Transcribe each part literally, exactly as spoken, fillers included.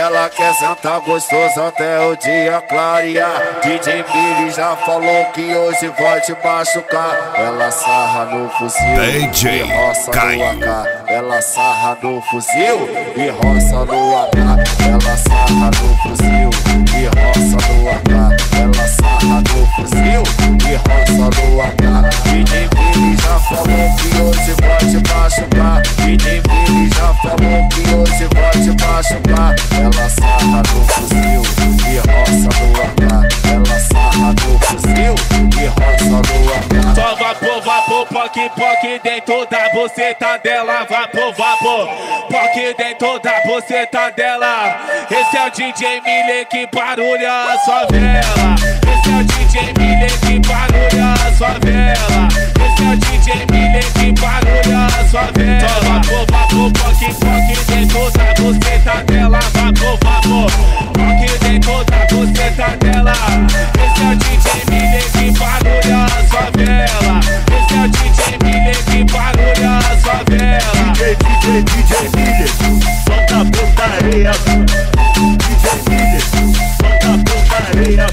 ela quer sentar gostoso até o dia clarear. D J Billy já falou que hoje vai te machucar. Ela sarra no fuzil D J e roça Caio. no A K. Ela sarra no fuzil e roça no A K. Ela sarra no fuzil e roça no A K. Ela sarra no fuzil e roça no A K. D J Billy já falou que hoje vai te machucar. D J Billy já falou que hoje vai te machucar. Ela sarra no fuzil e roça no A K. Ela sarra no fuzil e roça no A K. Só vapor, vapor, poque, poque dentro da buceta dela. Vapor, vapor, poque dentro da buceta dela. Esse é o D J Miller que barulha a sua vela. Esse é o D J Miller que barulha a sua vela. Esse é o D J Miller que barulha a sua vela. Só vapor, vapor, poque, poque dentro da buceta dela. Vapor, vapor, poque dentro da buceta dela. Esse é o D J Miller que barulha a sua vela. Esse é o D J Miller que barulha a sua vela. D J, D J Miller, solta a putaria. D J Miller, solta a putaria.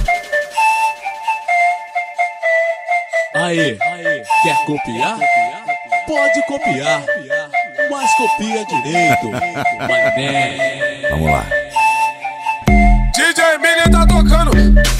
Aê, quer copiar? Pode copiar, mas copia direito, mané. Vamos lá. D J Miller tá tocando.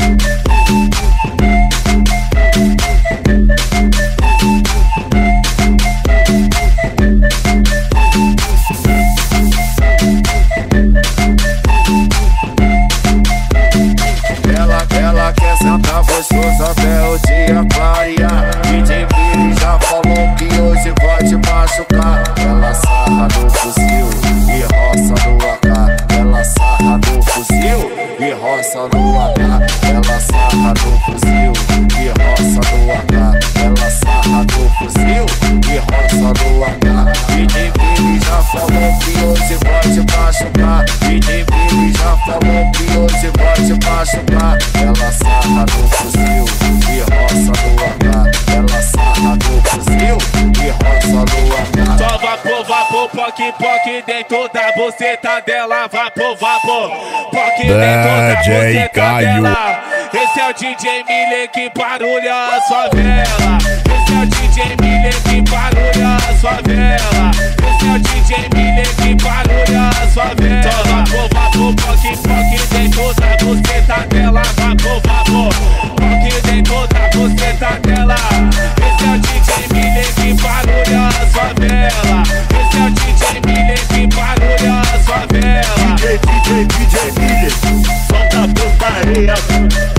Ela, ela quer sentar gostoso até o dia clarear. D J Billy já falou que hoje vai te machucar. Ela sarra no fuzil e roça no A K. Ela sarra no fuzil e roça no A K. Ela sarra no fuzil e roça no A K. Ela sarra no fuzil e roça no A K. D J Billy já falou que hoje vai te machucar. D J Billy já falou que hoje vai te machucar. Ela sarra no fuzil e roça no A K. Ela sarra no fuzil e roça no A K. Só vapor, vapor, poque, poque dentro da buceta dela. Vapor, vapor, poque dentro da D J buceta Caio. dela. Esse é o D J Miller que barulha a sua vela. Esse é o D J Miller que barulha a sua vela. Esse é o D J Miller que barulha a sua vela. Só vapor, vapor, poque, poque dentro da buceta dela. Vapor, vapor, poque dentro da buceta dela. Esse é o D J Miller que barulha a sua vela. Esse é o D J Miller que barulha a sua vela. D J, D J, D J Miller, solta a putaria.